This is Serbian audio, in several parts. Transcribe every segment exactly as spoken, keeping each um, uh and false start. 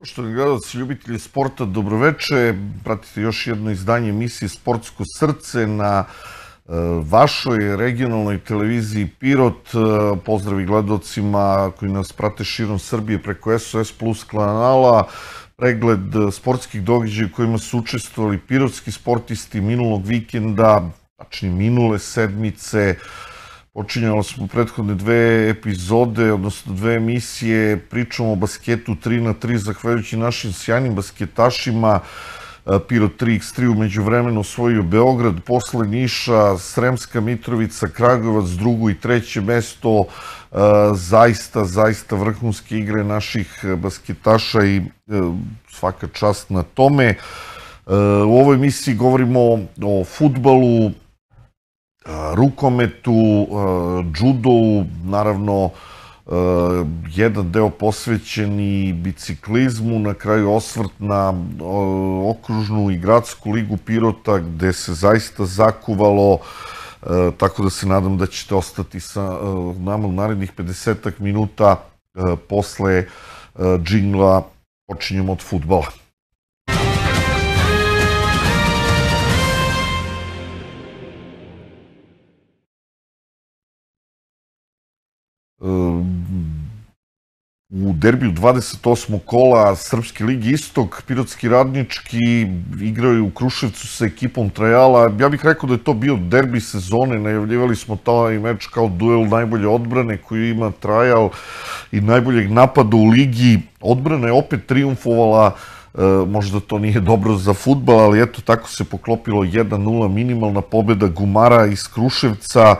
Poštovani gledalci, ljubitelji sporta, dobroveče. Pratite još jedno izdanje emisije Sportsko srce na vašoj regionalnoj televiziji Pirot. Pozdravi gledalcima koji nas prate širom Srbije preko S O S Plus kanala. Pregled sportskih događaja u kojima su učestvovali pirotski sportisti minulog vikenda, tačnije minule sedmice. Počinjali smo prethodne dve epizode, odnosno dve emisije, pričamo o basketu tri na tri, zahvaljujući našim sjajnim basketašima. Pirot tri iks tri umeđu vremenu osvojio Beograd, posle Niša, Sremska Mitrovica, Kragujevac, drugo i treće mesto. Zaista, zaista vrhunske igre naših basketaša i svaka čast na tome. U ovoj emisiji govorimo o fudbalu, rukometu, džudovu, naravno jedan deo posvećen i biciklizmu, na kraju osvrt na okružnu i gradsku ligu Pirota gde se zaista zakuvalo, tako da se nadam da ćete ostati sa nama u narednih pedesetak minuta. Posle džingla počinjemo od fudbala. U derbiju dvadeset osmog kola Srpske ligi Istok, Pirotski Radnički igraju u Kruševcu sa ekipom Trajala. Ja bih rekao da je to bio derbi sezone, najavljivali smo taj meč kao duel najbolje odbrane koju ima Trajal i najboljeg napada u ligi. Odbrana je opet trijumfovala, možda to nije dobro za fudbal, ali eto tako se poklopilo jedan nula, minimalna pobjeda Gumara iz Kruševca.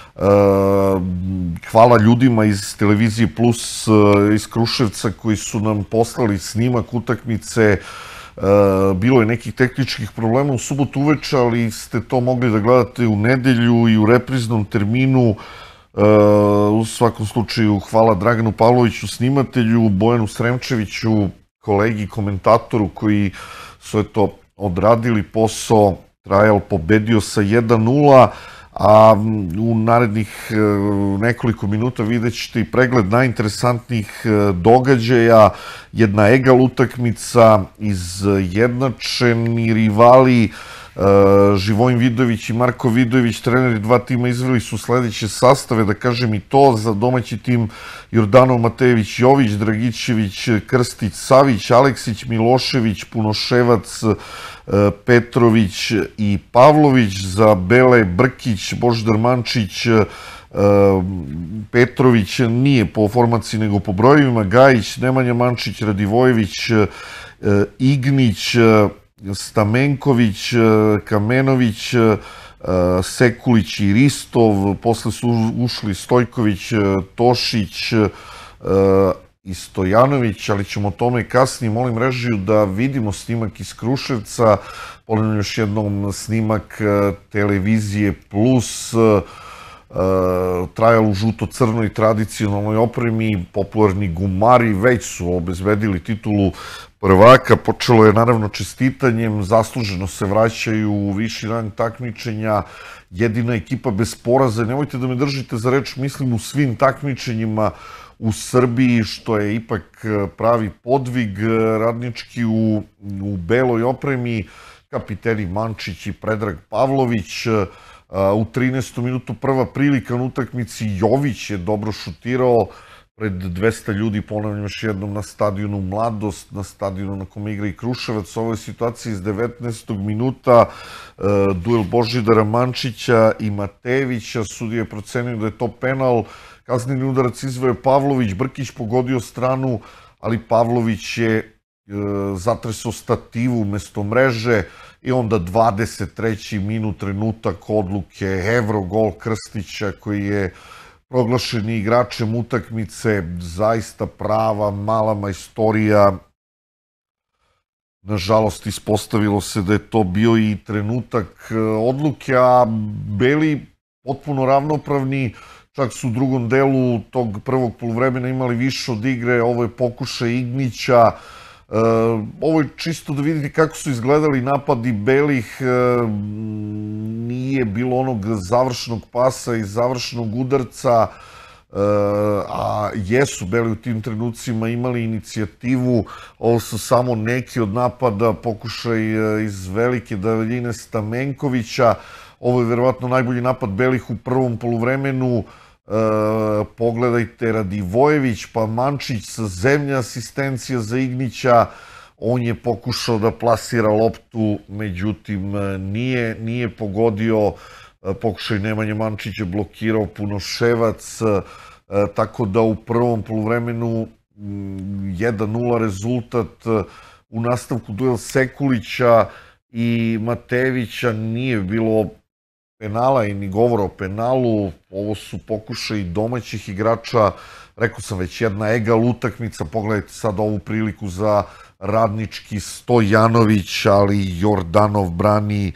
Hvala ljudima iz Televizije Plus iz Kruševca koji su nam poslali snimak utakmice. Bilo je nekih tehničkih problema u subotu uveče, ali ste to mogli da gledate u nedelju i u repriznom terminu. U svakom slučaju hvala Draganu Pavloviću, snimatelju, Bojanu Sremčeviću, kolegi komentatoru koji su eto odradili posao. Trajal pobedio sa jedan nula. A u narednih nekoliko minuta vidjet ćete i pregled najinteresantnijih događaja, jedna egal utakmica, izjednačeni rivali. Živojin Vidović i Marko Vidović, treneri dva tima, izveli su sledeće sastave, da kažem i to: za domaći tim Jordanov, Matejević, Jović, Dragićević, Krstić, Savić, Aleksić, Milošević, Punoševac, Petrović i Pavlović, za bele Brkić, Božidar Mančić, Petrović nije po formaciji nego po brojevima, Gajić, Nemanja Mančić, Radivojević, Ignić, Stamenković, Kamenović, Sekulić i Ristov, posle su ušli Stojković, Tošić i Stojanović, ali ćemo o tome kasnije. Molim režiju da vidimo snimak iz Kruševca, ponavljam još jednom snimak Televizije Plus. Trajal u žuto-crnoj tradicionalnoj opremi, popularni Gumari već su obezbedili titulu prvaka. Počelo je naravno čestitanjem, zasluženo se vraćaju u viši rang takmičenja, jedina ekipa bez poraza. Nemojte da me držite za reč, mislim u svim takmičenjima u Srbiji, što je ipak pravi podvig. Radnički u beloj opremi, kapiteni Mančić i Predrag Pavlović. U trinaestom minutu prva prilika na utakmici, Jović je dobro šutirao pred dvesta ljudi, ponavljam još jednom, na stadionu Mladost, na stadionu na kome igra i Kruševac. Ovo je situacija iz devetnaestog minuta, duel Božidara Mančića i Matejevića. Sudija je procenio da je to penal. Kazneni udarac izveo Pavlović, Brkić pogodio stranu, ali Pavlović je zatresao stativu umesto mreže. I onda dvadeset treći minut, trenutak odluke, Evrogol Krstića koji je proglašen igračem utakmice. Zaista prava mala majstorija. Nažalost, ispostavilo se da je to bio i trenutak odluke, a beli potpuno ravnopravni. Čak su u drugom delu tog prvog poluvremena imali više od igre. Ovo je pokušaj Ignića. Ovo je čisto da vidite kako su izgledali napadi belih. Nije bilo onog završnog pasa i završnog udarca. a jesu beli u tim trenucima imali inicijativu. Ovo su samo neki od napada, pokušaj iz velike daljine Stamenkovića. Ovo je verovatno najbolji napad belih u prvom poluvremenu. Pogledajte, Radivojević, pa Mančić sa zemlje, asistencija za Ignića. On je pokušao da plasira loptu, međutim nije, nije pogodio. Pokušaj Nemanje Mančića blokirao Punoševac, tako da u prvom poluvremenu jedan nula rezultat. U nastavku duel Sekulića i Matejevića nije bilo penala i ni govora o penalu. Ovo su pokušaj domaćih igrača, rekao sam već, jedna egal utakmica. Pogledajte sad ovu priliku za Radnički, Stojanović, ali Jordanov brani,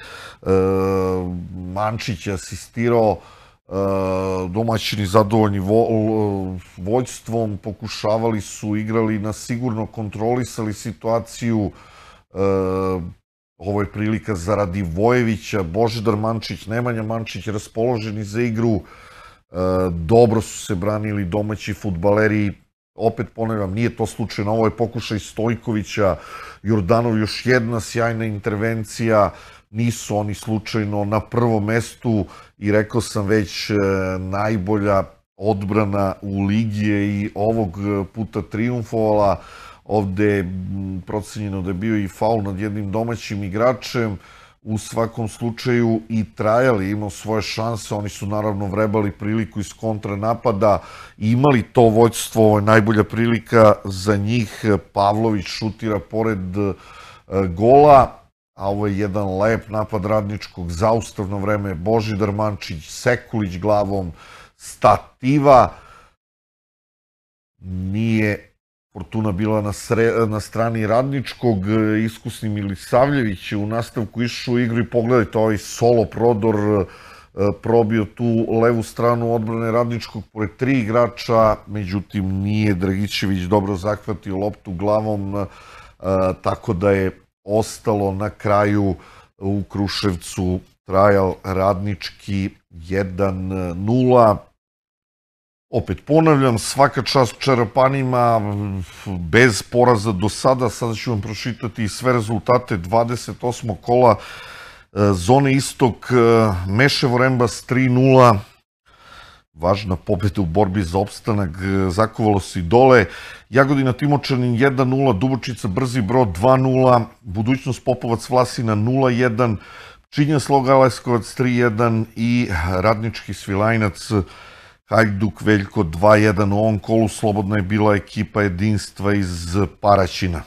Mančić je asistirao, domaćini zadovoljni vođstvom, pokušavali su, igrali na sigurno, kontrolisali situaciju. Ovo je prilika za Radivojevića, Božidar Mančić, Nemanja Mančić raspoloženi za igru. Dobro su se branili domaći fudbaleri. Opet ponavljam, nije to slučajno, ovo je pokušaj Stojkovića, Jordanov još jedna sjajna intervencija, nisu oni slučajno na prvom mestu i rekao sam već, najbolja odbrana u ligi je i ovog puta trijumfovala. Ovde je procenjeno da je bio i faul nad jednim domaćim igračem. U svakom slučaju i Trajal je imao svoje šanse, oni su naravno vrebali priliku iz kontranapada, imali to vođstvo, ovo je najbolja prilika za njih. Pavlović šutira pored gola, a ovo je jedan lep napad Radničkog, zaustavno vreme, Božidar Mančić, Sekulić glavom, stativa. Nije Fortuna bila na strani Radničkog, iskusni Milisavljević je u nastavku išao u igru i pogledajte ovaj solo prodor, probio tu levu stranu odbrane Radničkog pored tri igrača, međutim nije Dragićević dobro zahvatio loptu glavom, tako da je ostalo na kraju u Kruševcu Trajal Radnički jedan nula. Opet ponavljam, svaka čast Čarapanima, bez poraza do sada. Sada ću vam pročitati sve rezultate dvadeset osmog kola Zone Istok, Meševo Rembas tri nula, važna pobjeda u borbi za opstanak, zakuvalo se i dole. Jagodina Timočanin jedan nula, Dubočica Brzi Brod dva nula, Budućnost Popovac Vlasina nula jedan, Pčinja Sloga Leskovac tri jedan i Radnički Svilajnac Hajduk Veljko dva jedan. U ovom kolu slobodna je bila ekipa Jedinstva iz Paraćina.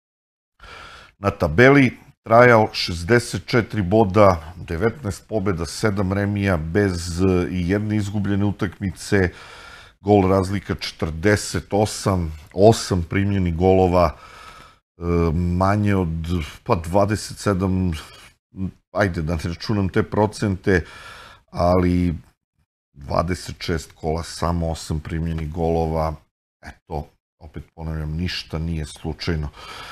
Na tabeli Trajal šezdeset četiri boda, devetnaest pobjeda, sedam remija, bez i jedne izgubljene utakmice, gol razlika četrdeset osam, osam primljenih golova, manje od pa dvadeset sedam, ajde da ne računam te procente, ali dvadeset šest kola, samo osam primljenih golova. Eto, opet ponavljam, ništa nije slučajno.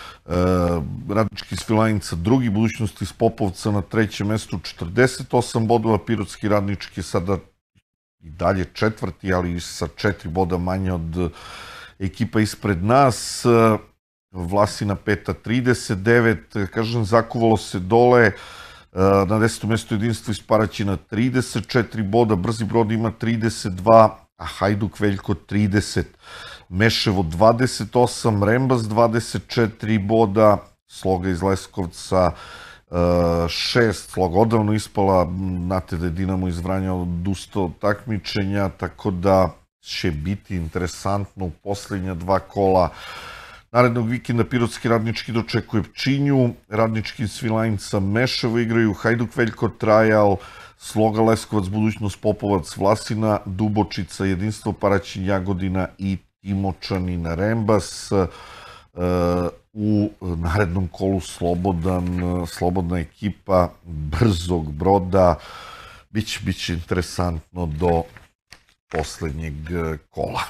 Radnički Svilajnica drugi, Budućnost iz Popovca na trećem mestu, četrdeset osam bodova, Pirotski Radnički je sada i dalje četvrti, ali sa četiri boda manje od ekipa ispred nas. Vlasina peta trideset devet, kažem, zakuvalo se dole. Na desetom mestu Jedinstvo iz Paraćina trideset četiri boda, Brzi Brod ima trideset dva, a Hajduk Veljko trideset. Meševo dvadeset osam, Rembas dvadeset četiri boda, Sloga iz Leskovca šest, Sloga odavno ispala, znate da je Dinamo iz Vranja odustao od takmičenja, tako da će biti interesantno u posljednja dva kola. Narednog vikenda Pirotski Radnički dočekuje Pčinju, Radnički Svilajnca Meševo igraju, Hajduk Veljko Trajal, Sloga Leskovac, Budućnost Popovac Vlasina, Dubočica, Jedinstvo Paraćin Jagodina i Timočanin Rembas. U narednom kolu slobodna ekipa Brzog Broda. Biće interesantno do poslednjeg kola.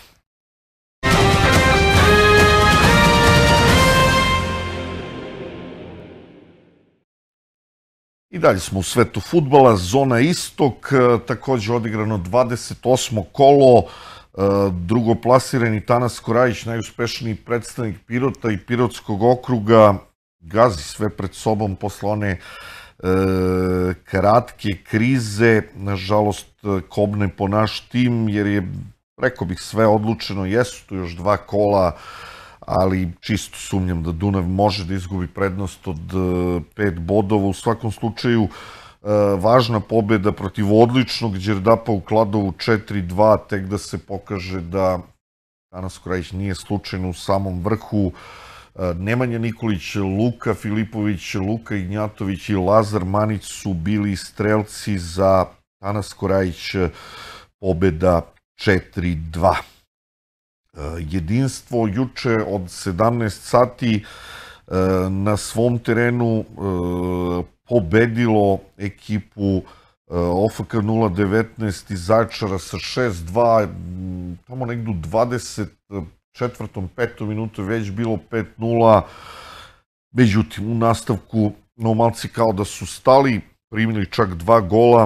I dalje smo u svetu fudbala, Zona Istok, takođe odigrano dvadeset osmo kolo, Drugoplasirani Tanas Korajić, najuspešniji predstavnik Pirota i Pirotskog okruga, gazi sve pred sobom posle one kratke krize. Nažalost, kobne po naš tim, jer je, rekao bih, sve odlučeno. Jesu tu još dva kola, ali čisto sumnjam da Dunav može da izgubi prednost od pet bodova. U svakom slučaju, važna pobjeda protiv odličnog Đerdapa u Kladovu četiri dva, tek da se pokaže da Tanas Korajić nije slučajno u samom vrhu. Nemanja Nikolić, Luka Filipović, Luka Ignjatović i Lazar Manić su bili strelci, za Tanas Korajić pobjeda četiri dva. Jedinstvo juče od sedamnaest sati na svom terenu pobedilo ekipu O F K nula devetnaest iz Zaječara sa šest dva, tamo negdje u dvadeset četvrtom petom minutu već bilo pet nula, međutim u nastavku Novomalci kao da su stali, primili čak dva gola,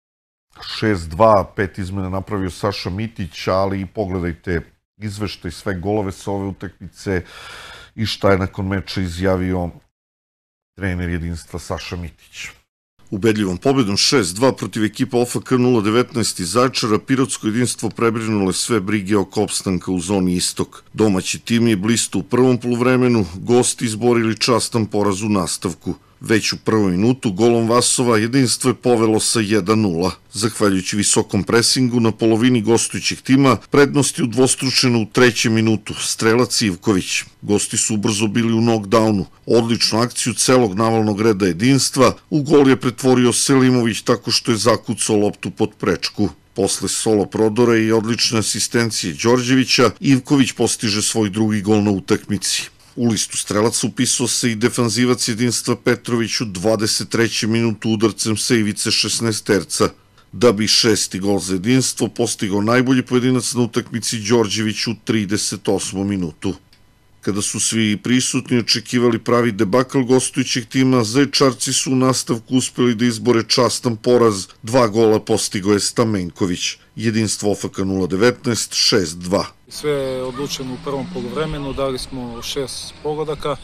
šest dva, pet izmena napravio Saša Mitić, ali pogledajte izveštaj, sve golove sa ove utakmice i šta je nakon meča izjavio trener Jedinstva Saša Mitić. Ubedljivom pobedom šest dva protiv ekipa O F K nula devetnaest iz Zaječara, Pirotsko jedinstvo prebrinule sve brige oko opstanka u zoni istok. Domaći tim je blisto u prvom poluvremenu, gosti izborili častan poraz u nastavku. Već u prvom minutu golom Vasova jedinstvo je povelo sa jedan nula. Zahvaljujući visokom presingu na polovini gostujućeg tima, prednost je udvostručena u trećem minutu, strelac Ivković. Gosti su ubrzo bili u knockdownu. Odličnu akciju celog navalnog reda jedinstva u gol je pretvorio Selimović tako što je zakucao loptu pod prečku. Posle solo prodora i odlične asistencije Đorđevića, Ivković postiže svoj drugi gol na utakmici. U listu strelaca upisao se i defanzivac jedinstva Petrović u dvadeset trećem minutu udarcem sa ivice šesnaesterca. Da bi šesti gol za jedinstvo postigao najbolji pojedinac na utakmici Đorđević u trideset osmom minutu. Kada su svi prisutni očekivali pravi debakl gostujućeg tima, Zaječarci su u nastavku uspeli da izbore častan poraz, dva gola postigao je Stamenković. Jedinstvo O F K nula devetnaest šest dva. Sve je odlučeno u prvom poluvremenu, dali smo šest pogodaka,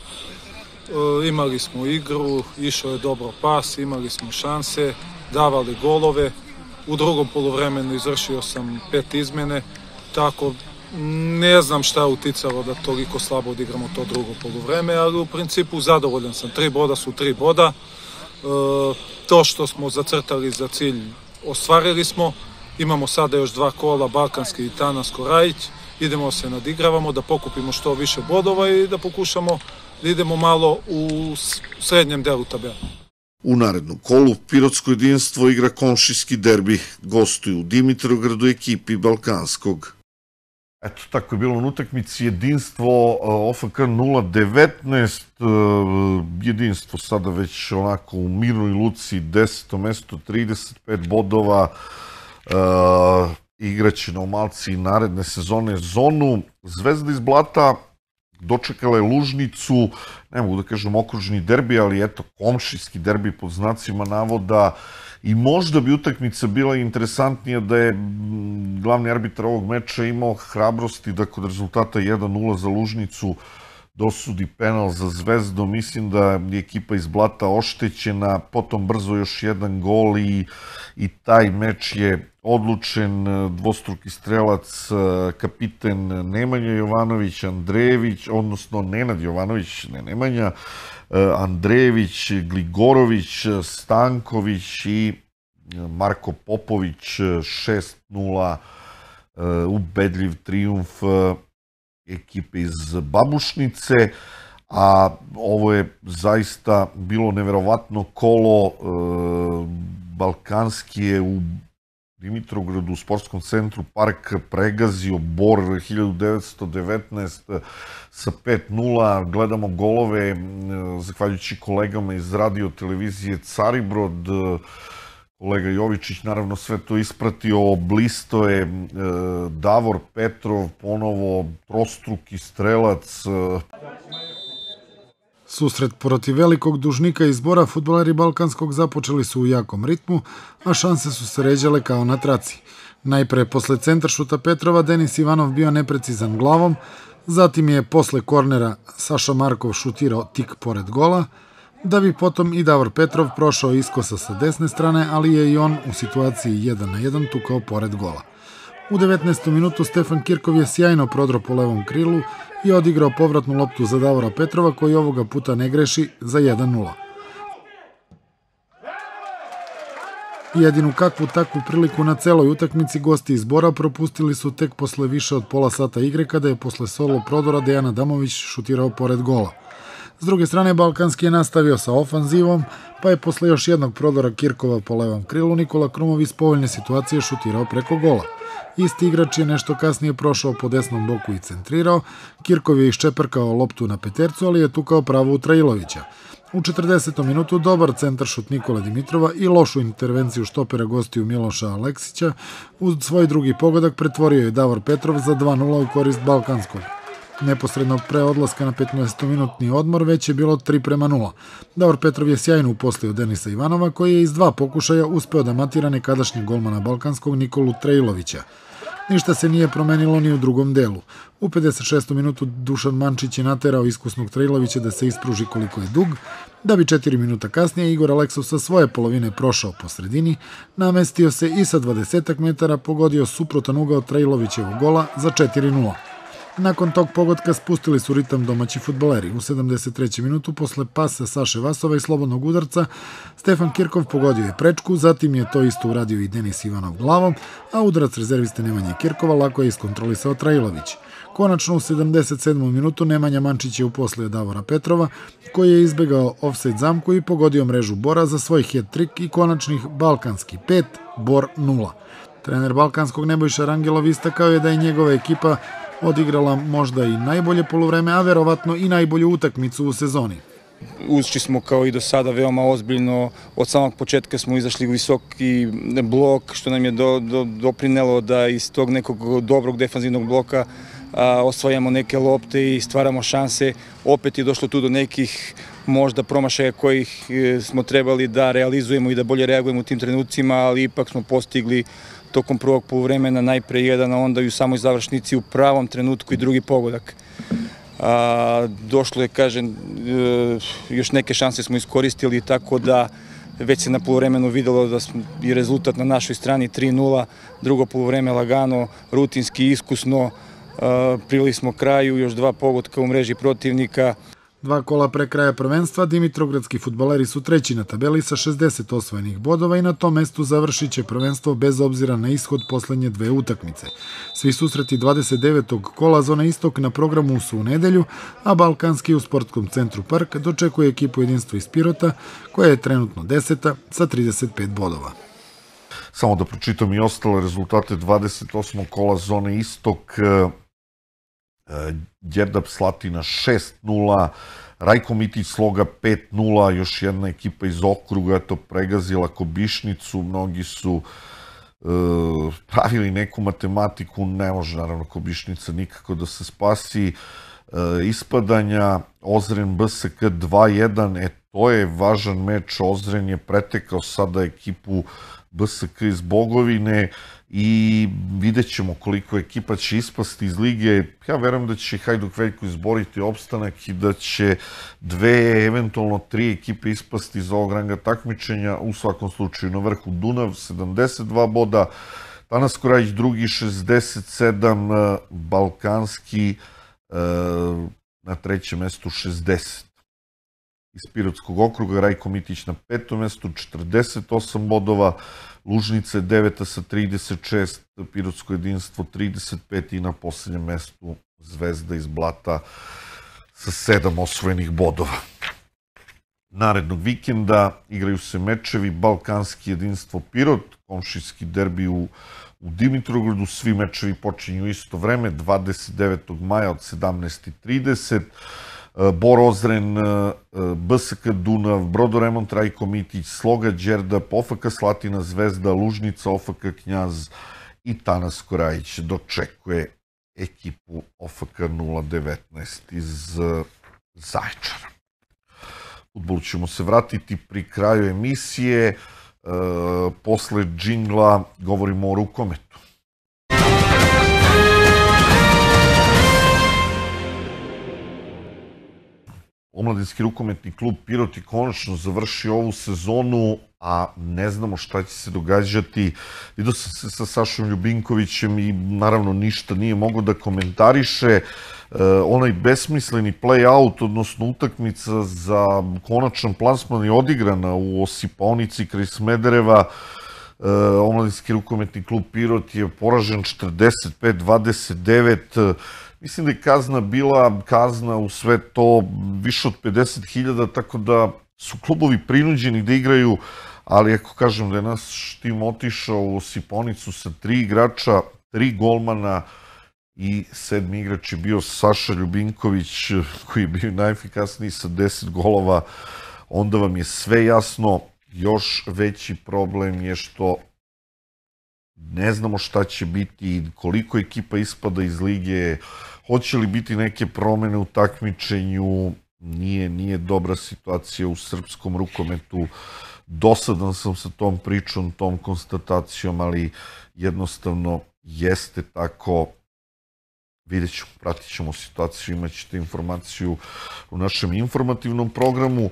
e, imali smo igru, išao je dobro pas, imali smo šanse, davali golove. U drugom poluvremenu izvršio sam pet izmene, tako ne znam šta je uticalo da toliko slabo odigramo to drugo poluvreme, ali u principu zadovoljan sam. Tri boda su tri boda. E, to što smo zacrtali za cilj ostvarili smo. Imamo sada još dva kola, Balkanski i Tanas Korajić. Idemo se nadigravamo, da pokupimo što više bodova i da pokušamo da idemo malo u srednjem delu tabela. U narednom kolu Pirotsko jedinstvo igra komšijski derbi, gostuju u Dimitrovgradu ekipi Balkanskog. Eto, tako je bilo na utakmici. Jedinstvo O F K nula devetnaest, jedinstvo sada već onako u mirnoj luci, deseto mesto, trideset pet bodova, igraće Novomalci naredne sezone zonu. Zvezda iz Blata dočekala je Lužnicu, ne mogu da kažem okružni derbi, ali eto, komšijski derbi pod znacima navoda, i možda bi utakmica bila interesantnija da je glavni arbitar ovog meča imao hrabrosti da kod rezultata jedan nula za Lužnicu dosudi penal za Zvezdu. Mislim da je ekipa iz Blata oštećena, potom brzo još jedan gol i, i taj meč je odlučen. Dvostruki strelac, kapiten Nemanja Jovanović, Andrejević, odnosno Nenad Jovanović, ne Nemanja, Andrejević, Gligorović, Stanković i Marko Popović. Šest nula, ubedljiv trijumf ekipe iz Babušnice, a ovo je zaista bilo neverovatno kolo. Balkanski je u Dimitrovgradu u sportskom centru Park pregazio Bor hiljadu devetsto devetnaest sa pet nula. Gledamo golove zahvaljujući kolegama iz radio televizije Caribrod. Kolega Jovičić naravno sve to ispratio, blisto je Davor Petrov, ponovo trostruki strelac. Susret protiv velikog dužnika iz Bora fudbaleri Balkanskog započeli su u jakom ritmu, a šanse su se ređale kao na traci. Najpre, posle centaršuta Petrova, Denis Ivanov bio neprecizan glavom, zatim je posle kornera Saša Markov šutirao tik pored gola, da bi potom i Davor Petrov prošao iskosa sa desne strane, ali je i on u situaciji jedan na jedan tukao pored gola. U devetnaestom minutu Stefan Kirkov je sjajno prodro po levom krilu i odigrao povratnu loptu za Davora Petrova, koji ovoga puta ne greši, za jedan nula. Jedinu kakvu takvu priliku na celoj utakmici gosti iz Bora propustili su tek posle više od pola sata igre, kada je posle solo prodora Dejan Adamović šutirao pored gola. S druge strane, Balkanski je nastavio sa ofanzivom, pa je posle još jednog prodora Kirkova po levom krilu Nikola Krumov iz povoljne situacije šutirao preko gola. Isti igrač je nešto kasnije prošao po desnom boku i centrirao, Kirkov je iščeprkao loptu na petercu, ali je tukao pravo u Trajilovića. U četrdesetom minutu dobar centaršut Nikole Dimitrova i lošu intervenciju štopera gostiju Miloša Aleksića uz svoj drugi pogodak pretvorio je Davor Petrov za dva nula u korist Balkanskog. Neposredno pre odlaska na petnaestominutni odmor već je bilo tri prema nula. Davor Petrov je sjajno uposlio Denisa Ivanova, koji je iz dva pokušaja uspeo da matira nekadašnjeg golmana Balkanskog Nikolu Trajilovića. Ništa se nije promenilo ni u drugom delu. U pedeset šestom minutu Dušan Mančić je naterao iskusnog Trajilovića da se ispruži koliko je dug, da bi četiri minuta kasnije Igor Aleksov sa svoje polovine prošao po sredini, namestio se i sa dvadesetak metara pogodio suprotan ugao Trajilovićevog gola za četiri nula. Nakon tog pogotka spustili su ritam domaći fudbaleri. U sedamdeset trećem minutu posle pasa Saše Vasova i slobodnog udarca Stefan Kirkov pogodio je prečku, zatim je to isto uradio i Denis Ivanov glavom, a udarac rezerviste Nemanje Kirkova lako je iskontrolisao Trajilović. Konačno u sedamdeset sedmom minutu Nemanja Mančić je uposlio Davora Petrova, koji je izbegao ofsajd zamku i pogodio mrežu Bora za svoj hat-trik i konačnih Balkanski pet, Bor nula. Trener Balkanskog Nebojša Rangelov istakao je da je njegova ekipa odigrala možda i najbolje poluvreme, a verovatno i najbolju utakmicu u sezoni. Ušli smo kao i do sada veoma ozbiljno, od samog početka smo izašli u visoki blok, što nam je do, do, doprinelo da iz tog nekog dobrog defanzivnog bloka a, osvajamo neke lopte i stvaramo šanse. Opet je došlo tu do nekih možda promašaja kojih smo trebali da realizujemo i da bolje reagujemo u tim trenucima, ali ipak smo postigli tokom prvog poluvremena najpre jedan, a onda i u samoj završnici u pravom trenutku i drugi pogodak. A, došlo je, kažem, još neke šanse smo iskoristili, tako da već se na poluvremenu videlo da je rezultat na našoj strani tri nula, drugo poluvreme lagano, rutinski, iskusno, priveli smo kraju, još dva pogotka u mreži protivnika. Dva kola pre kraja prvenstva, Dimitrovgradski fudbaleri su treći na tabeli sa šezdeset osvojenih bodova i na tom mestu završit će prvenstvo bez obzira na ishod poslednje dve utakmice. Svi susreti dvadeset devetog kola Zona Istok na programu su u nedelju, a Balkanski u sportskom centru Park dočekuje ekipu Jedinstvo iz Pirota, koja je trenutno deseta sa trideset pet bodova. Samo da pročitam i ostale rezultate dvadeset osmog kola Zone Istok. Đerdap Slatina šest nula, Rajko Mitić Sloga pet nula, još jedna ekipa iz okruga je to pregazila Kobišnicu, mnogi su e, pravili neku matematiku, ne može naravno Kobišnica nikako da se spasi, e, ispadanja, Ozren B S K dva jedan, e to je važan meč, Ozren je pretekao sada ekipu B S K iz Bogovine i vidjet ćemo koliko ekipa će ispasti iz lige. Ja verujem da će Hajduk Veljko izboriti opstanak i da će dve, eventualno tri ekipe ispasti iz ovog ranga takmičenja. U svakom slučaju na vrhu Dunav sedamdeset dva boda, Tanas Korajić drugi šezdeset sedam, Balkanski na trećem mestu šezdeset. Iz Pirotskog okruga Rajko Mitić na petom mestu četrdeset osam bodova, Lužnica je deveta sa trideset šest, Pirotsko jedinstvo trideset pet i na poslednjem mestu Zvezda iz Blata sa sedam osvojenih bodova. Narednog vikenda igraju se mečevi Balkanski jedinstvo Pirot, komšijski derbi u, u Dimitrovgradu, svi mečevi počinju isto vreme, dvadeset devetog maja od sedamnaest i trideset. Bor Ozren, B S K Dunav, Brodoremont Rajko Mitić, Sloga Đerdap, O F K Slatina Zvezda, Lužnica, O F K Knjaz i Tanas Korajić dočekuje ekipu O F K nula devetnaest iz Zaječara. Fudbalu ćemo se vratiti pri kraju emisije. Posle džingla govorimo o rukometu. Omladinski rukometni klub Pirot je konačno završio ovu sezonu, a ne znamo šta će se događati. Vidio sam se sa Sašom Ljubinkovićem i naravno ništa nije mogao da komentariše. Onaj besmisleni play-out, odnosno utakmica za konačan plasman je odigrana u Osipaonici kraj Smedereva. Omladinski rukometni klub Pirot je poražen četrdeset pet dvadeset devet. Mislim da je kazna bila kazna u sve to više od pedeset hiljada, tako da su klubovi prinuđeni da igraju, ali ako kažem da je naš tim otišao u Osiponicu sa tri igrača, tri golmana i sedmi igrač je bio Saša Ljubinković, koji je bio najefikasniji sa deset golova, onda vam je sve jasno. Još veći problem je što ne znamo šta će biti, koliko ekipa ispada iz lige, hoće li biti neke promene u takmičenju. Nije, nije dobra situacija u srpskom rukometu. Dosadan sam sa tom pričom, tom konstatacijom, ali jednostavno jeste tako. Vidjet ćemo, pratit ćemo situaciju, imat ćete informaciju u našem informativnom programu.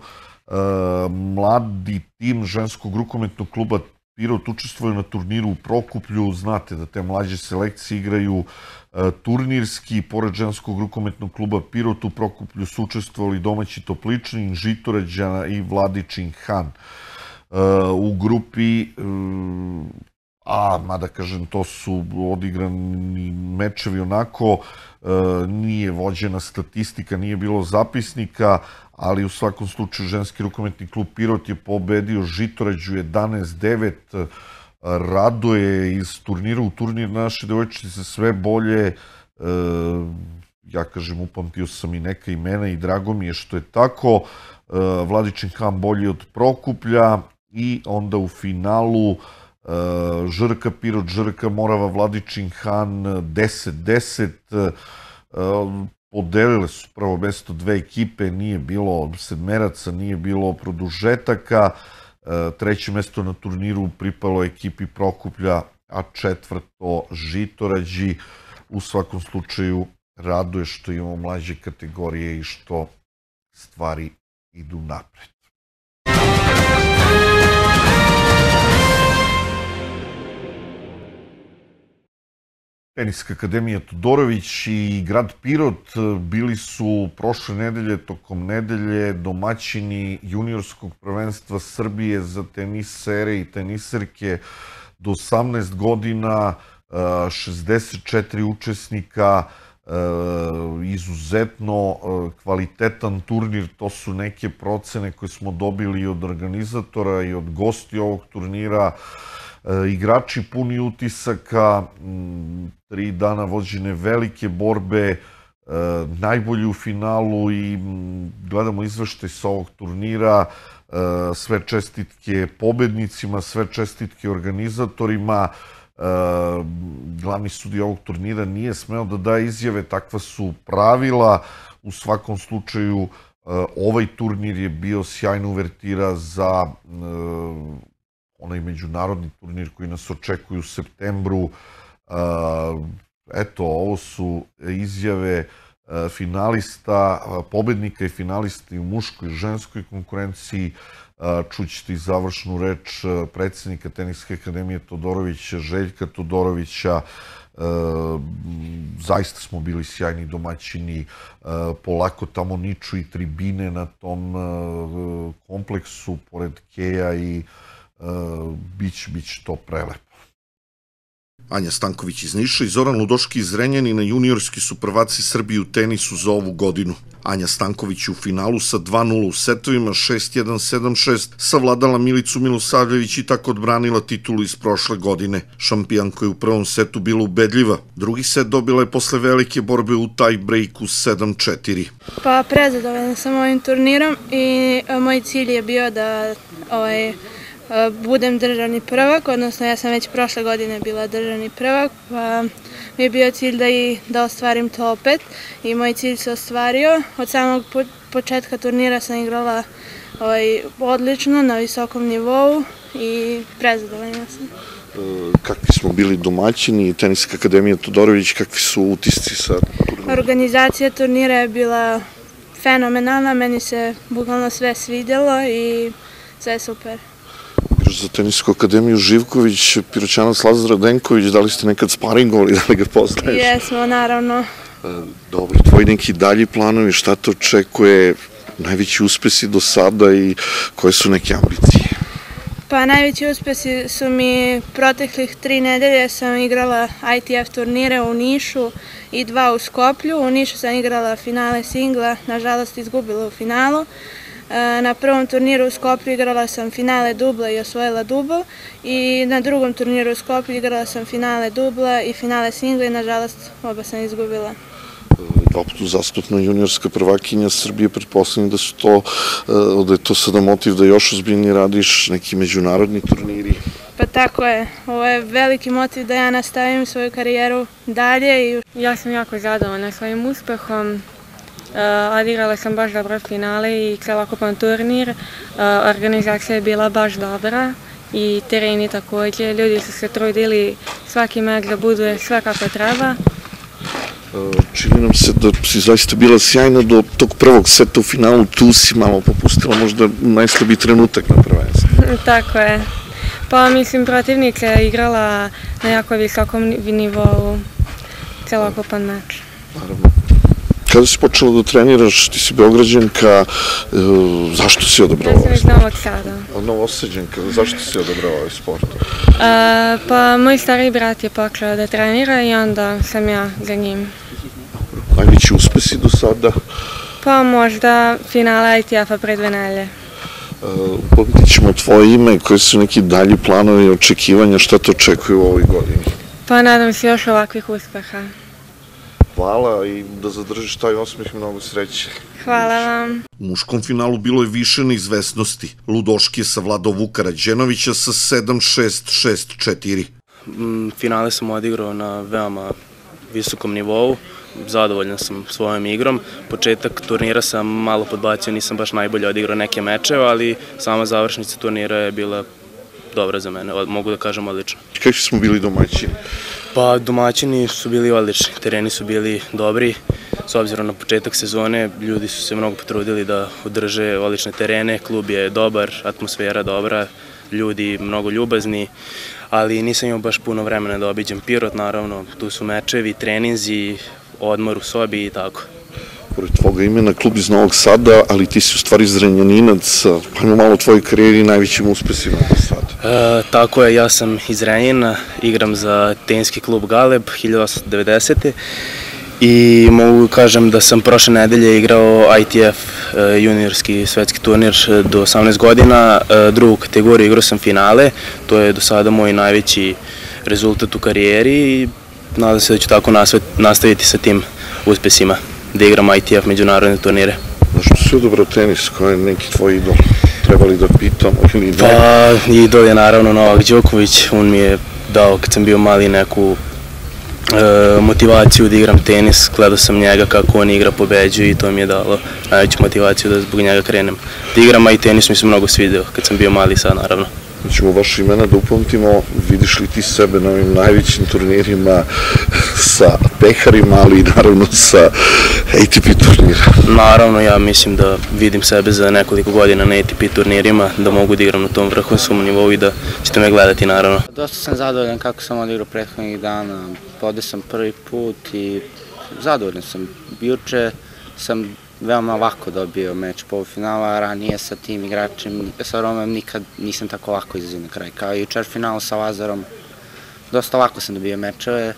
Mladi tim ženskog rukometnog kluba Pirot učestvuje na turniru u Prokuplju. Znate da te mlađe selekcije igraju turnirski. Pored ženskog rukometnog kluba Pirot u Prokuplju su učestvovali domaći Topličanin, Žitorađana i Vladičin Han. U grupi A, mada kažem, to su odigrani mečevi onako, nije vođena statistika, nije bilo zapisnika, ali u svakom slučaju ženski rukometni klub Pirot je pobedio Žitorađu jedanaest devet. Raduje iz turnira u turnir naše devojčice se sve bolje. Ja kažem, upamtio sam i neka imena i drago mi je što je tako. Vladičin Han bolji od Prokuplja i onda u finalu Žrka Pirot, Žrka Morava, Vladičin Han deset deset. Podelile su prvo mesto dve ekipe, nije bilo sedmeraca, nije bilo produžetaka. Treće mesto na turniru pripalo ekipi Prokuplja, a četvrto Žitorađi. U svakom slučaju raduje što imamo mlađe kategorije i što stvari idu napred. Teniska akademija Todorović i grad Pirot bili su prošle nedelje, tokom nedelje, domaćini juniorskog prvenstva Srbije za tenisere i teniserke do osamnaest godina, šezdeset četiri učesnika, izuzetno kvalitetan turnir. To su neke procene koje smo dobili od organizatora i od gosti ovog turnira. Igrači puni utisaka, tri dana vođene velike borbe, najbolji u finalu i gledamo izveštaj sa ovog turnira. Sve čestitke pobednicima, sve čestitke organizatorima. Glavni sudija ovog turnira nije smeo da daje izjave, takva su pravila. U svakom slučaju ovaj turnir je bio sjajna uvertira za onaj međunarodni turnir koji nas očekuje u septembru. Eto, ovo su izjave finalista, pobednika i finalisti u muškoj i ženskoj konkurenciji. Čućete i završnu reč predsednika Teniske akademije Todorovića, Željka Todorovića. Zaista smo bili sjajni domaćini, polako tamo niču i tribine na tom kompleksu pored keja i bić to prelepo. Anja Stanković iz Niša i Zoran Ludoški iz Renjanina juniorski su prvaci Srbije u tenisu za ovu godinu. Anja Stanković u finalu sa dva nula u setovima, šest jedan sedam šest, savladala Milicu Milosavljević i tako odbranila titulu iz prošle godine. Šampijanka je u prvom setu bila ubedljiva. Drugi set dobila je posle velike borbe u tie breaku sedam četiri. Pa prezadovoljna sam ovim turnirom i moj cilj je bio da ovaj, budem državni prvak, odnosno ja sam već prošle godine bila državni prvak, pa mi je bio cilj da, i, da ostvarim to opet i moj cilj se ostvario. Od samog početka turnira sam igrala ovaj, odlično, na visokom nivou i prezadovoljna sam. Kakvi smo bili domaćini, Teniska akademija Todorović, kakvi su utisci sa turnira? Organizacija turnira je bila fenomenalna, meni se bukvalno sve svidjelo i sve je super. Igraš za Tenisku akademiju Živković, Piroćanac Lazar Radenković, da li ste nekad sparingovali, da li ga poznaješ? Jesmo, naravno. Dobro, tvoji neki dalji planovi, šta te očekuje, najveći uspesi do sada i koje su neke ambicije? Pa najveći uspesi su mi proteklih tri nedelje sam igrala I T F turnire u Nišu i dva u Skoplju. U Nišu sam igrala finale singla, nažalost izgubila u finalu. Na prvom turniru u Skoplju igrala sam finale dubla i osvojila dubl i na drugom turniru u Skoplju igrala sam finale dubla i finale singla i nažalost oba sam izgubila. Dva puta uzastopna juniorska prvakinja Srbije, pretpostavljam da su to, da je to sada motiv da još ozbiljnije radiš, neki međunarodni turniri. Pa tako je, ovo je veliki motiv da ja nastavim svoju karijeru dalje. Ja sam jako zadovoljna svojim uspehom, odigrala sam baš dobro finale i celokupan turnir, organizacija je bila baš dobra i tereni također, ljudi su se trudili svaki meč da bude sve kako treba. Čini nam se da si zaista bila sjajna do tog prvog seta u finalu, tu si malo popustila, možda najslabiji trenutak na prvenstvu. Tako je. Pa mislim, protivnica je igrala na jako visokom nivou celokupan meč. Naravno. Kada si počela da treniraš, ti si Beograđanka, zašto si odabrala ovaj sport? Ja sam iz Novog Sada. Novosađanka, zašto si odabrala ovaj sport? Pa moj stariji brat je počeo da trenira i onda sam ja za njim. Najveći uspesi do sada? Pa možda finale I T F-a pred dve nedelje. Upamtit ćemo tvoje ime, koji su neki dalji planovi i očekivanja, šta te očekuje u ovoj godini? Pa nadam se još ovakvih uspeha. Hvala i da zadržiš taj osmeh, mnogo sreće. Hvala vam. U muškom finalu bilo je više neizvesnosti. Ludoški je savladao Vuka Rađenovića sa sedam šest šest četiri. Finale sam odigrao na veoma visokom nivou. Zadovoljan sam svojom igrom. Početak turnira sam malo podbacio, nisam baš najbolje odigrao neke mečeve, ali sama završnica turnira je bila dobra za mene, mogu da kažem odlično. Kakvi smo bili domaćini? Pa domaćini su bili odlični, tereni su bili dobri, s obzirom na početak sezone ljudi su se mnogo potrudili da održe odlične terene, klub je dobar, atmosfera dobra, ljudi mnogo ljubazni, ali nisam imao baš puno vremena da obiđem Pirot, naravno, tu su mečevi, treninzi, odmor u sobi i tako. Pored tvoga imena, klub iz Novog Sada, ali ti si u stvari Zrenjaninac, pa imamo malo o tvojoj karijeri i najvećim uspesima do sada. Tako je, ja sam iz Renjanina, igram za teniski klub Galeb hiljadu osamsto devedesete. I mogu kažem da sam prošle nedelje igrao I T F juniorski svetski turnir do osamnaest godina, drugu kategoriju igrao sam finale, to je do sada moj najveći rezultat u karijeri i nadam se da ću tako nastaviti sa tim uspesima, da igram I T F međunarodne turnire. Zašto si odabrao tenis, ko je neki tvoj idol? Trebali da pitamo ili ne? Pa idol je naravno Novak Đoković, on mi je dao kad sam bio mali neku motivaciju da igram tenis, gledao sam njega kako on igra, pobeđuje i to mi je dalo najveću motivaciju da zbog njega krenem. Da igram, a i tenis mi se mnogo svidio kad sam bio mali sad naravno. Mi ćemo vaše imena da upamtimo, vidiš li ti sebe na ovim najvećim turnirima sa peharima, ali i naravno sa A T P turnira? Naravno, ja mislim da vidim sebe za nekoliko godina na A T P turnirima, da mogu da igram na tom vrhunskom nivou i da ćete me gledati naravno. Dosta sam zadovoljan kako sam odigrao prethodnih dana, ovde sam prvi put i zadovoljan sam. Juče sam veoma lako dobio meč polufinala, a ranije sa tim igračem, sa Romem, nikad nisam tako lako izlazio na kraj. Kao i jučer finalu sa Lazarom, dosta lako sam dobio mečeve.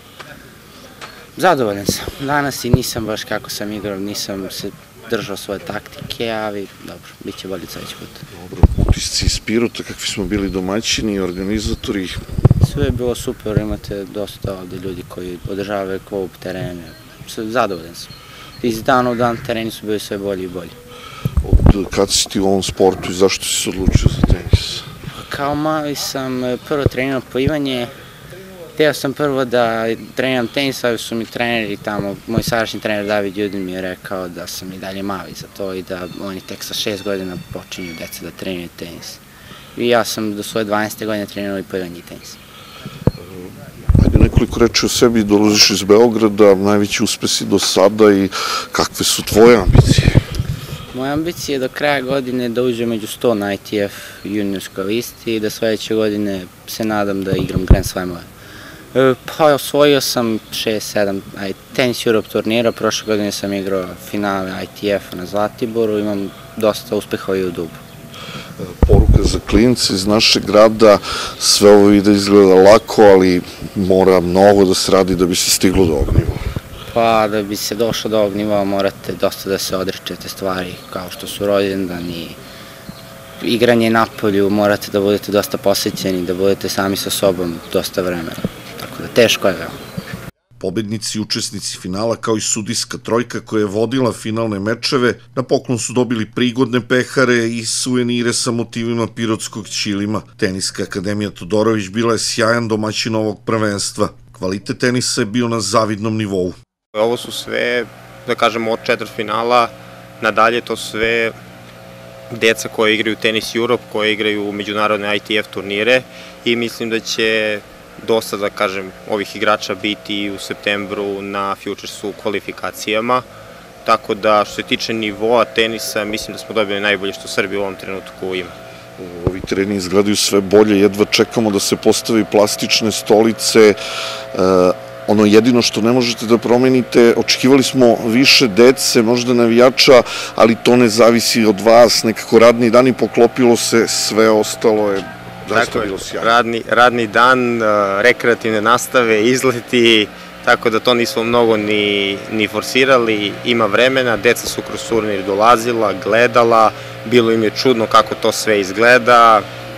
Zadovoljan sam. Danas i nisam baš kako sam igrao, nisam se držao svoje taktike, ali dobro, bit će bolje sledeći put. Dobro, utisci iz Pirota, kakvi smo bili domaćini, organizatori? Sve je bilo super, imate dosta ovde ljudi koji održavaju klub, terene. Zadovoljan sam. Iz dana u dan tereni su bili sve bolji i bolji. Od kada si ti u ovom sportu i zašto si se odlučio za tenis? Kao mali sam prvo trenirao plivanje. Hteo sam prvo da treniram tenis, ali su mi treneri tamo, moj sadašnji trener David Judin mi je rekao da sam i dalje mali za to i da oni tek sa šest godina počinju deca da treniraju tenis. I ja sam do svoje dvanaeste godine trenirao i plivanje i tenis. Ajde nekoliko reči o sebi, dolaziš iz Beograda, najveći uspesi do sada i kakve su tvoje ambicije? Moja ambicija je do kraja godine da uđem među sto na I T F juniorskoj listi i da sledeće godine se nadam da igram Grand Slamove. Pa osvojio sam šest sedam Tennis Europe turnira, prošle godine sam igrao finale I T F-a na Zlatiboru, imam dosta uspeha i u Dubu. Poruka za klince iz našeg grada, sve ovo ide izgleda lako, ali mora mnogo da se radi da bi se stiglo do ovog nivoa. Pa da bi se došlo do ovog nivoa morate dosta da se odričete stvari kao što su rođendani, igranje na polju, morate da budete dosta posvećeni, da budete sami sa sobom dosta vremena. Tako da teško je veoma. Pobednici i učesnici finala kao i sudijska trojka koja je vodila finalne mečeve na poklon su dobili prigodne pehare i suvenire sa motivima pirotskog ćilima. Teniska akademija Todorović bila je sjajan domaćin ovog prvenstva. Kvalitet tenisa je bio na zavidnom nivou. Ovo su sve, da kažemo, od četvrtfinala nadalje, to sve deca koje igraju Tennis Europe, koje igraju međunarodne I T F turnire i mislim da će dosta, da kažem, ovih igrača biti u septembru na Futuresu kvalifikacijama, tako da što se tiče nivoa tenisa, mislim da smo dobili najbolje što Srbija u ovom trenutku ima. Ovi tereni izgledaju sve bolje, jedva čekamo da se postavi plastične stolice. Ono jedino što ne možete da promenite, očekivali smo više dece, možda navijača, ali to ne zavisi od vas, nekako radni dan i poklopilo se, sve ostalo je zaista bilo sjajno. Radni dan, rekreativne nastave, izleti, tako da to nismo mnogo ni forsirali, ima vremena, deca su kroz turnir dolazila, gledala, bilo im je čudno kako to sve izgleda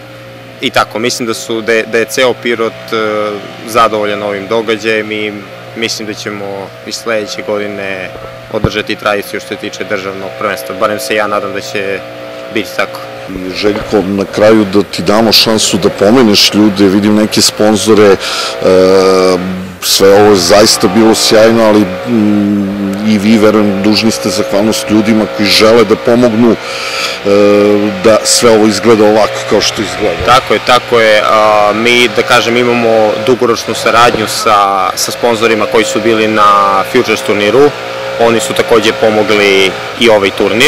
i tako, mislim da je ceo Pirot zadovoljan ovim događajem i mislim da ćemo i sledeće godine održati tradiciju što se tiče državnog prvenstva, barem se ja nadam da će biti tako. Željko, na kraju da ti damo šansu da pomeneš ljude, vidim neke sponzore, sve ovo je zaista bilo sjajno, ali i vi, verujem, dužni ste zahvalnost ljudima koji žele da pomognu da sve ovo izgleda ovako kao što izgleda. Tako je, tako je. Mi, da kažem, imamo dugoročnu saradnju sa sponzorima koji su bili na Futures turniru. Oni su takođe pomogli i ovaj turnir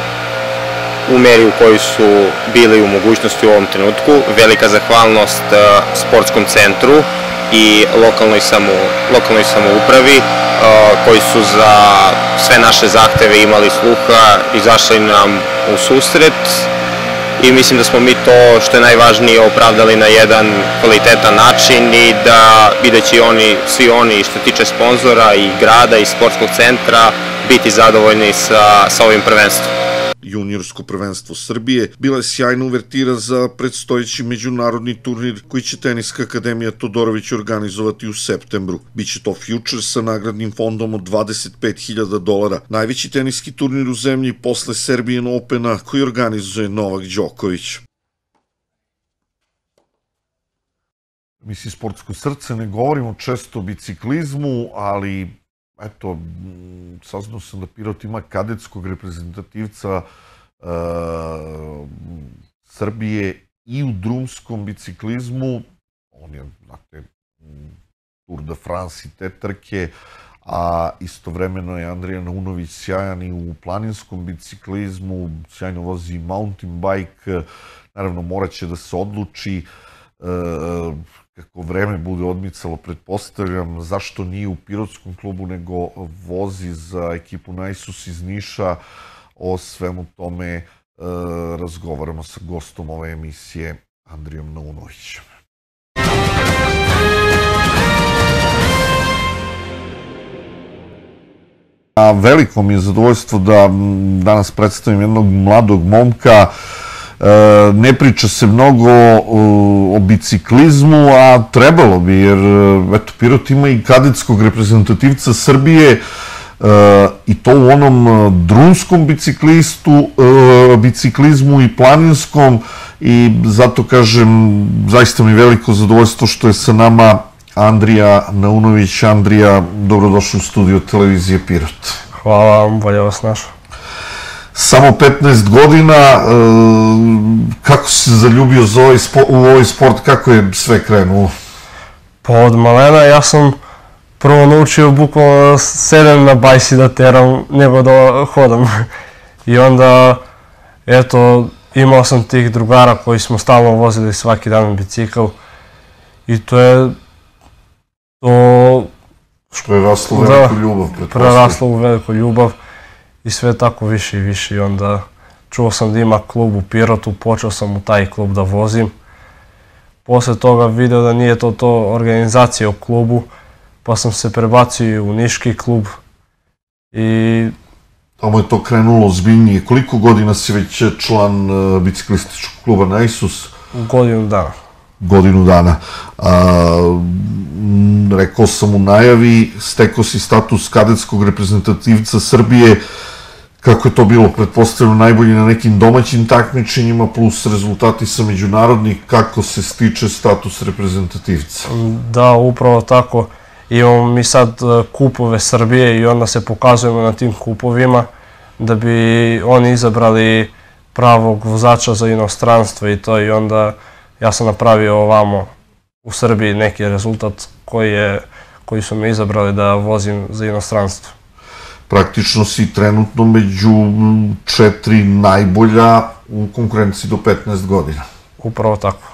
u meri u kojoj su bili u mogućnosti u ovom trenutku. Velika zahvalnost sportskom centru i lokalnoj samoupravi koji su za sve naše zahteve imali sluha, izašli nam u susret i mislim da smo mi to što je najvažnije opravdali na jedan kvalitetan način i da će oni, svi oni što tiče sponzora i grada i sportskog centra biti zadovoljni sa ovim prvenstvom. Juniorsko prvenstvo Srbije bila je sjajna uvertira za predstojeći međunarodni turnir koji će Teniska akademija Todorović organizovati u septembru. Biće to Futures sa nagradnim fondom od dvadeset pet hiljada dolara, najveći teniski turnir u zemlji posle Serbian Opena koji organizuje Novak Đoković. Mislim, sportsko srce, ne govorimo često o biciklizmu, ali eto, saznao sam da Pirot ima kadetskog reprezentativca Srbije i u drumskom biciklizmu. On je, znate, Tour de France i te trke, a istovremeno je Andrija Naunović sjajan i u planinskom biciklizmu, sjajno vozi mountain bike, naravno morat će da se odluči kako vreme bude odmicalo, pretpostavljam, zašto nije u Pirotskom klubu, nego vozi za ekipu Najsus iz Niša. O svemu tome razgovaramo sa gostom ove emisije, Andrijom Naunovićem. Veliko mi je zadovoljstvo da danas predstavim jednog mladog momka. Ne priča se mnogo o biciklizmu, a trebalo bi, jer eto, Pirot ima i kadetskog reprezentativca Srbije i to u onom drumskom biciklistu, biciklizmu i planinskom, i zato kažem, zaista mi je veliko zadovoljstvo što je sa nama Andrija Naunović. Andrija, dobrodošli u studio televizije Pirot. Hvala vam, bolje vas našao. Samo petnaest godina, kako si se zaljubio u ovaj sport, kako je sve krenulo? Pa od malena ja sam prvo naučio bukvalno sedem na bajsi da teram nego da hodam. I onda, eto, imao sam tih drugara koji smo stalno vozili svaki dan bicikl i to je to... Preraslo u veliku ljubav, pretpostavljam. Preraslo u veliku ljubav i sve tako više i više i onda čuo sam da ima klub u Pirotu, počeo sam u taj klub da vozim. Posle toga video da nije to to organizacija u klubu, pa sam se prebacio u Niški klub i... Tamo je to krenulo ozbiljnije. Koliko godina si već član biciklističkog kluba Naisus? Godinu dana. Godinu dana. Rekao sam u najavi, stekao si status kadetskog reprezentativca Srbije. Kako je to bilo? Pretpostavljeno najbolji na nekim domaćim takmičenjima plus rezultati sa međunarodnih. Kako se stiče status reprezentativca? Da, upravo tako. Imamo mi sad kupove Srbije i onda se pokazujemo na tim kupovima da bi oni izabrali pravog vozača za inostranstvo i to i onda ja sam napravio ovamo u Srbiji neki rezultat koji su me izabrali da vozim za inostranstvo. Praktično si trenutno među četiri najbolja u konkurenciji do petnaest godina. Upravo tako.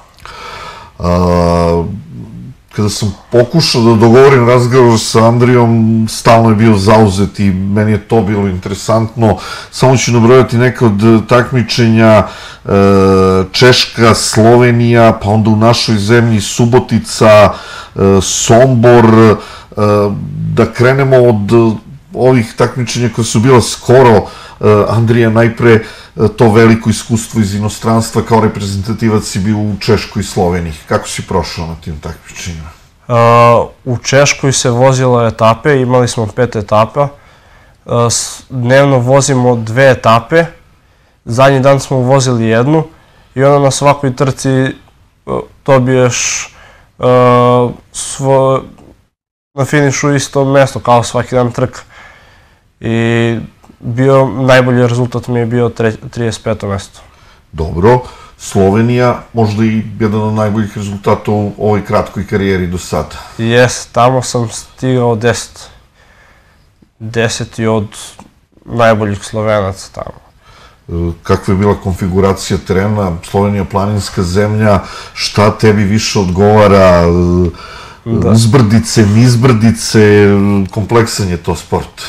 Kada sam pokušao da dogovorim razgovor sa Andrijom, stalno je bio zauzet i meni je to bilo interesantno. Samo ću nabrojati neke od takmičenja: Češka, Slovenija, pa onda u našoj zemlji Subotica, Sombor. Da krenemo od ovih takmičenja koja su bila skoro. Andrija, najpre to veliko iskustvo iz inostranstva, kao reprezentativac si bio u Češkoj i Sloveniji. Kako si prošao na tim takmičenjima? U Češkoj se vozilo etape, imali smo pet etapa. Dnevno vozimo dve etape, zadnji dan smo vozili jednu i onda na svakoj trci dobiješ na finišu isto mesto kao svaki dan trka. I bio, najbolji rezultat mi je bio trideset peto mesto. Dobro. Slovenija, možda i jedan od najboljih rezultata u ovoj kratkoj karijeri do sada. Jes, tamo sam stigao deset. Deseti od najboljih Slovenaca tamo. Kakva je bila konfiguracija terena? Slovenija planinska zemlja, šta tebi više odgovara? Uzbrdice, nizbrdice, kompleksan je to sport?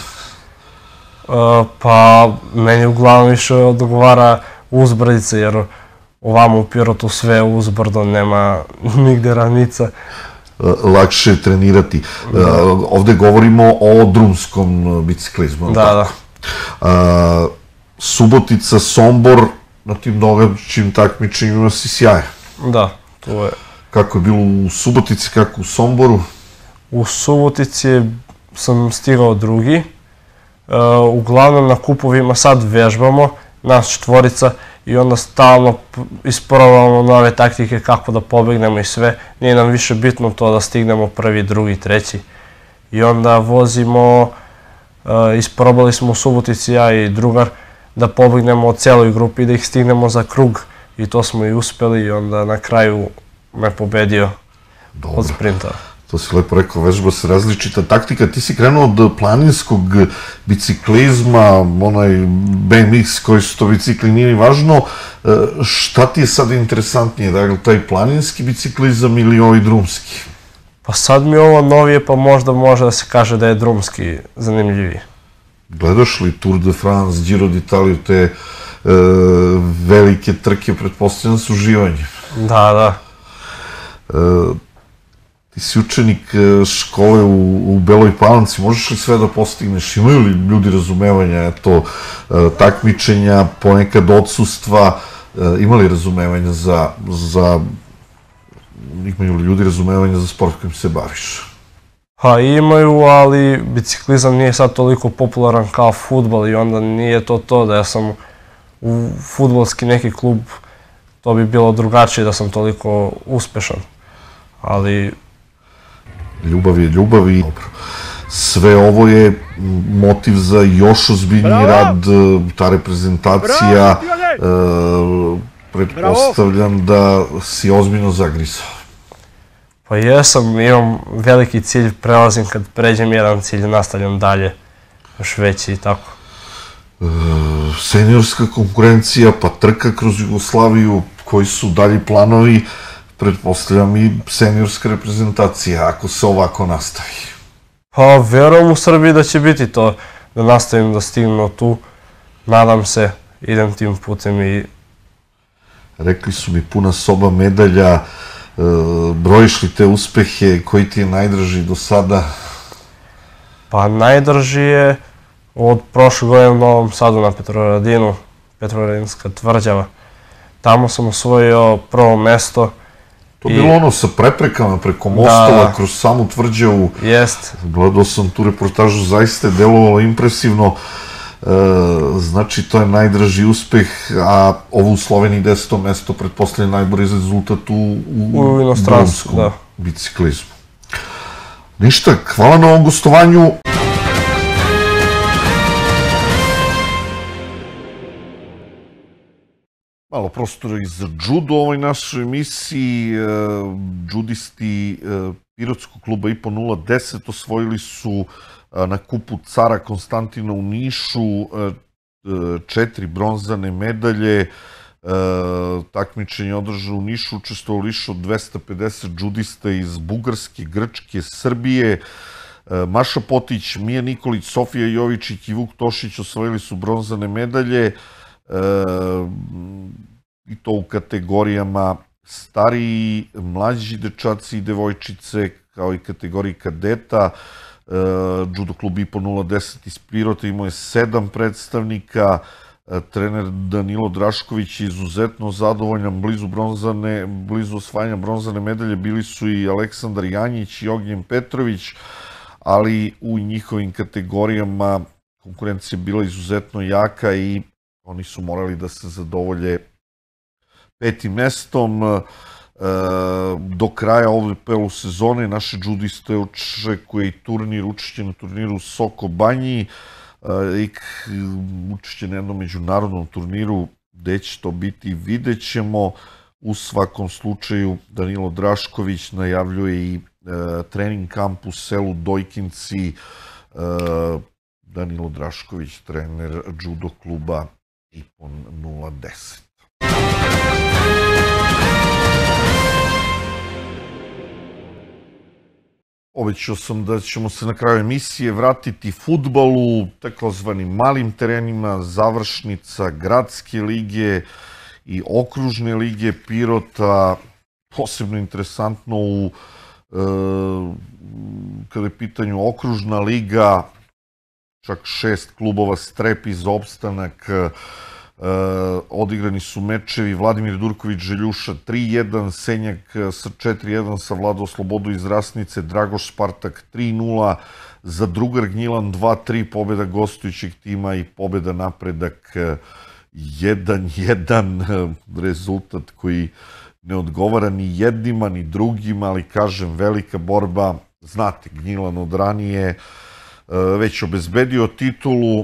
Pa, meni uglavnom više odgovara uzbrdice, jer ovamo u Pirotu sve je uzbrdo, nema nigde ravnica. Lakše je trenirati. Ovde govorimo o drumskom biciklizmu. Da, da. Subotica, Sombor, na tim događajućim takmičenjima si sjajan. Da, to je. Kako je bilo u Subotici, kako u Somboru? U Subotici sam stigao drugi. Uglavnom na kupovima sad vežbamo, nas četvorica, i onda stalno isprobavamo nove taktike kako da pobegnemo i sve. Nije nam više bitno to da stignemo prvi, drugi, treći. I onda vozimo, isprobali smo u Subotici ja i drugar da pobegnemo od celoj grupi i da ih stignemo za krug. I to smo i uspeli i onda na kraju me pobedio od sprinta. To si lepo rekao, vežba se različita taktika. Ti si krenuo od planinskog biciklizma, onaj B M X koji su to bicikli, nije ni važno. Šta ti je sad interesantnije, dakle, taj planinski biciklizam ili ovaj drumski? Pa sad mi je ovo novije, pa možda može da se kaže da je drumski zanimljiviji. Gledaš li Tour de France, Giro d'Italia, te velike trke, pretpostavljam s uživanjem? Da, da. Ti si učenik škole u Beloj Palanci, možeš li sve da postigneš? Imaju li ljudi razumevanja, eto, takmičenja, ponekad odsustva, ima li razumevanja za, imaju li ljudi razumevanja za sport kojim se baviš? Pa imaju, ali biciklizam nije sad toliko popularan kao fudbal i onda nije to to da ja sam u fudbalski neki klub, to bi bilo drugačije da sam toliko uspešan, ali... Ljubav je ljubav i sve ovo je motiv za još ozbiljniji rad, ta reprezentacija, pretpostavljam da si ozbiljno zagrizao. Pa jesam, imam veliki cilj, prelazim kad pređem jedan cilj, nastavljam dalje, još veći i tako. seniorska konkurencija, pa trka kroz Jugoslaviju, koji su dalji planovi, pretpostavljam i seniorska reprezentacija, ako se ovako nastavi. Pa, verujem u Srbiji da će biti to, da nastavim da stignu tu. Nadam se, idem tim putem i... Rekli su mi puna soba medalja, brojiš li te uspehe, koji ti je najdraži do sada? Pa, najdraži je od prošle godine u Novom Sadu na Petrovaradinu, Petrovaradinska tvrđava. Tamo sam osvojio prvo mesto. To je bilo ono sa preprekama preko mostova, kroz samu tvrđavu. Jest. Gledao sam tu reportažu, zaista je delovalo impresivno. Znači, to je najdraži uspeh, a ovo u Sloveniji deseto mesto, pretpostavljeno najbolji rezultat u drumskom biciklizmu. Ništa, hvala na ovom gostovanju. Malo prostora i za judo u ovoj našoj emisiji. Judisti Pirotskog kluba I P O nula deset osvojili su na kupu Cara Konstantina u Nišu četiri bronzane medalje. Takmičenje održano u Nišu, učestvovalo više od dvesta pedeset judista iz Bugarske, Grčke, Srbije. Maša Potić, Mija Nikolić, Sofija Jovičić i Vuk Tošić osvojili su bronzane medalje, i to u kategorijama stariji, mlađi dečaci i devojčice, kao i kategoriji kadeta. Judo klub I P O nula deset iz Pirota imao je sedam predstavnika. Trener Danilo Drašković je izuzetno zadovoljan, blizu bronzane, blizu osvajanja bronzane medalje bili su i Aleksandar Janjić i Ognjen Petrović, ali u njihovim kategorijama konkurencija je bila izuzetno jaka i oni su morali da se zadovolje petim mestom. Do kraja ove polusezone naše judiste očekuje i turnir, učešće na turniru u Soko Banji i učešće na jednom međunarodnom turniru. Gde će to biti, vidjet ćemo. U svakom slučaju Danilo Drašković najavljuje i trening kamp u selu Dojkinci. Danilo Drašković, trener judo kluba I P O nula deset. Obećao sam da ćemo se na kraju emisije vratiti fudbalu, takozvanim malim terenima, završnica Gradske lige i Okružne lige Pirota. Posebno interesantno u kada je pitanju Okružna liga, čak šest klubova strepi za opstanak. Odigrani su mečevi Vladimir Durković Željuša tri jedan, Senjak sa četiri jedan savladao Slobodu iz Rasnice, Dragoš Spartak tri nula, Zadrugar Gnjilan dva tri, pobjeda gostujućeg tima i pobjeda Napredak jedan jedan, rezultat koji ne odgovara ni jednima ni drugima, ali kažem, velika borba. Znate, Gnjilan od ranije već obezbedio titulu.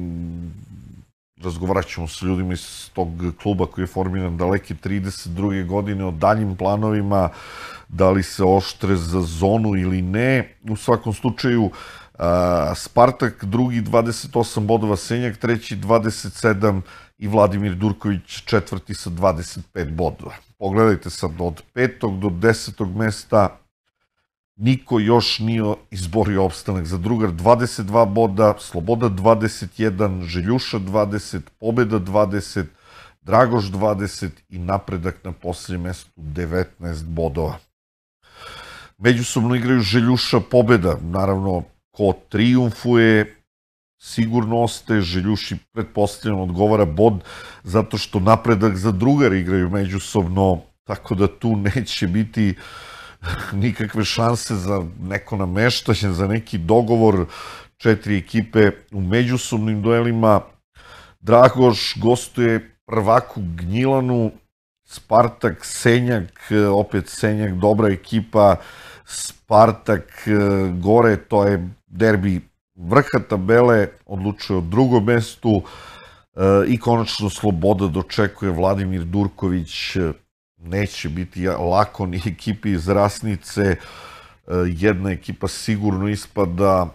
Razgovarat ćemo sa ljudima iz tog kluba koji je formiran daleke trideset druge godine o daljim planovima, da li se oštre za zonu ili ne. U svakom slučaju, Spartak drugi dvadeset osam bodova, Senjak treći dvadeset sedam i Vladimir Durković četvrti sa dvadeset pet bodova. Pogledajte sad, od petog do desetog mesta niko još nije izborio opstanak. Zadrugar dvadeset dva boda, Sloboda dvadeset jedan, Željuša dvadeset, Pobjeda dvadeset, Dragoš dvadeset i Napredak na posljednjem mestu devetnaest bodova. Međusobno igraju Željuša, Pobjeda. Naravno, ko trijumfuje, sigurno ostaje. Željuši pretpostavljeno odgovara bod, zato što Napredak, Zadrugar igraju međusobno, tako da tu neće biti nikakve šanse za neko nameštanje, za neki dogovor. Četiri ekipe u međusobnim duelima. Dragoš gostuje prvaku Gnjilanu, Spartak, Senjak, opet Senjak, dobra ekipa, Spartak gore, to je derbi vrha tabele, odlučuje o drugom mestu i konačno Sloboda dočekuje Vladimir Durković. Neće biti lako ni ekipi iz Rasnice, jedna ekipa sigurno ispada,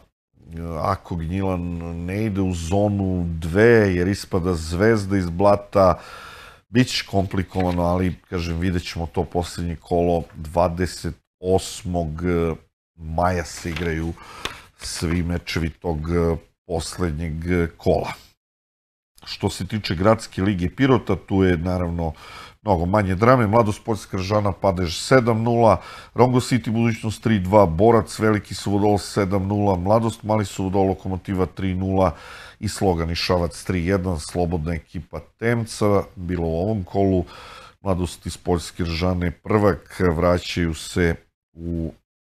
ako Gnjilan ne ide u zonu dve, jer ispada Zvezda iz Blata, bit će komplikovano, ali, kažem, vidjet ćemo to posljednje kolo. dvadeset osmog maja se igraju svi mečevi tog posljednjeg kola. Što se tiče Gradske lige Pirota, tu je naravno mnogo manje drame. Mladost Poljska Kržana Padež sedam nula, Rongo City Budućnost tri dva, Borac Veliki Suvodol sedam nula, Mladost Mali Suvodol Lokomotiva tri nula i Slogan Išavac tri jedan, slobodna ekipa Temca. Bilo u ovom kolu, Mladost iz Poljske Kržane prvak, vraćaju se u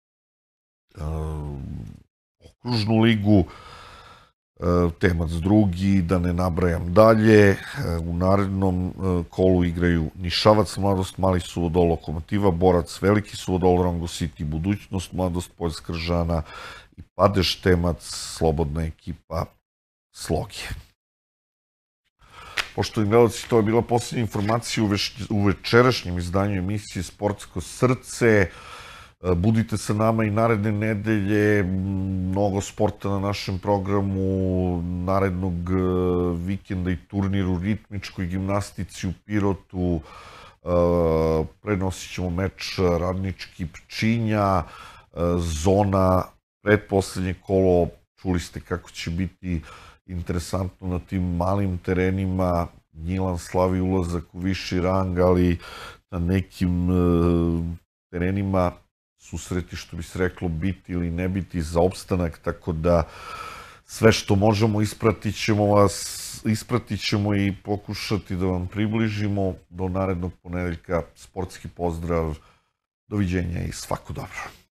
okružnu ligu, Temac drugi, da ne nabrajam dalje. U narednom kolu igraju Nišavac Mladost Mali Suvodol Lokomotiva, Borac Veliki Suvodol, Rongo City Budućnost, Mladost Poljska Kržana i Padež Temac, slobodna ekipa Slogije. Poštovani gledalci, to je bila posljednja informacija u večerašnjem izdanju emisije Sportsko srce. Budite sa nama i naredne nedelje, mnogo sporta na našem programu, narednog vikenda i turnir u ritmičkoj gimnastici u Pirotu, prenosit ćemo meč Radnički Pčinja, zona predposlednje kolo, čuli ste kako će biti interesantno na tim malim terenima, Gnjilan slavi ulazak u viši rang, ali na nekim terenima susreti, što bi se reklo, biti ili ne biti za opstanak, tako da sve što možemo ispratit ćemo vas, ispratit ćemo i pokušati da vam približimo. Do narednog ponedeljka, sportski pozdrav, doviđenja i svako dobro.